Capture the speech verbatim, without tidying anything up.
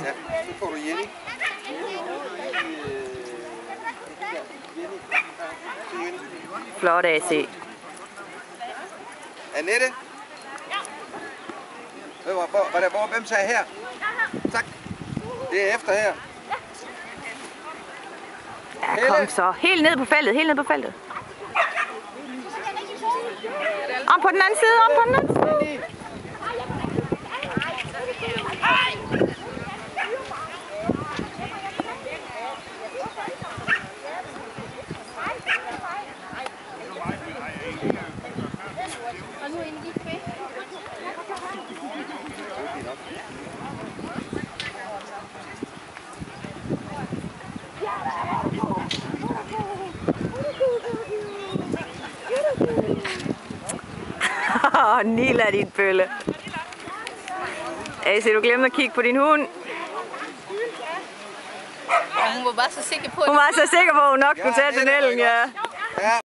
Ja, så får du Jenny. Flot A C. Annette? Hvor, hvor, hvor, hvor, hvem sagde her? Tak. Det er efter her. Ja, kom så. Helt ned på feltet, helt ned på feltet. Om på den anden side, om på den anden side. Åh, Nila, din bølle. A C, du glemte at kigge på din hund. Ja, hun var bare så sikker på, Hun var så sikker på, at hun nok skulle tage tunnelen, ja.